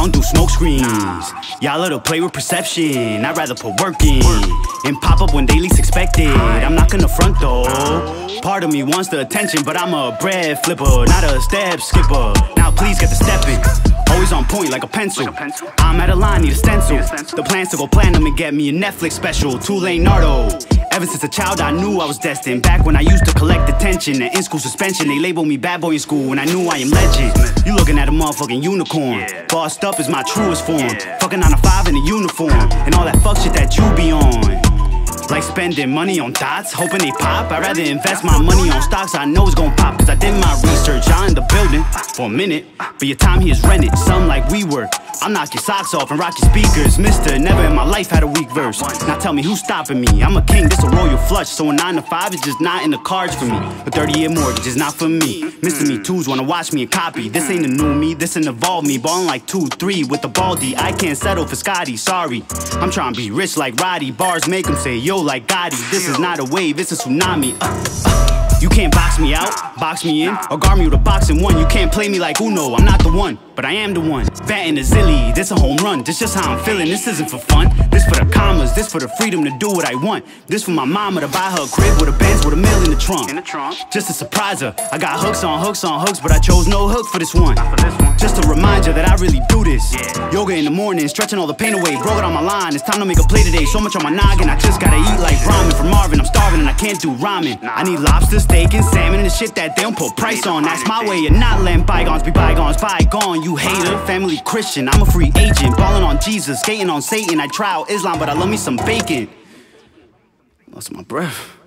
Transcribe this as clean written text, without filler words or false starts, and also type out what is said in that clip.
don't do smoke screens. Y'all love to play with perception. I'd rather put work in and pop up when they least expect it. I'm not gonna front though. Part of me wants the attention, but I'm a bread flipper, not a step skipper. Now please get the step in. Always on point like a pencil. I'm at a line, need a stencil. The plan's to go platinum and get me a Netflix special. Tulane Nardo. Ever since a child I knew I was destined. Back when I used to collect attention. And in school suspension, they labeled me bad boy in school. And I knew I am legend. You looking at a motherfucking unicorn. Bossed up is my truest form. Fucking 9 to 5 in a uniform. And all that fuck shit that you be on. Like spending money on dots, hoping they pop. I'd rather invest my money on stocks I know it's gon' pop. Cause I did my research, y'all in the building for a minute, but your time here is rented, something like WeWork. I'll knock your socks off and rock your speakers. Mister, never in my life had a weak verse. Now tell me who's stopping me. I'm a king, this a royal flush. So a 9 to 5 is just not in the cards for me. A 30-year mortgage is not for me. Mr. Me Too's wanna watch me and copy. This ain't a new me, this an evolved me. Ballin' like 2-3 with the baldy. I can't settle for Scotty, sorry. I'm trying to be rich like Roddy. Bars make him say yo like Gotti. This is not a wave, it's a tsunami. You can't box me out, box me in, or guard me with a boxing one. You can't play me like Uno, I'm not the one, but I am the one. Batting a zilly, this a home run, this just how I'm feeling. This isn't for fun, this for the commas, this for the freedom to do what I want. This for my mama to buy her a crib with a Benz with a mill in the trunk. Just to surprise her, I got hooks on hooks on hooks, but I chose no hook for this one. Just to remind you that I really do this. Yoga in the morning, stretching all the pain away. Broke it on my line, it's time to make a play today. So much on my noggin, I just gotta eat like ramen from Marvin. I'm starving and I can't do ramen. I need lobster, steak, and salmon and the shit that they don't put price on. That's my way of not letting bygones be bygones. Bygone, you hater, family Christian. I'm a free agent, balling on Jesus, skating on Satan. I try out Islam, but I love me some bacon. Lost my breath.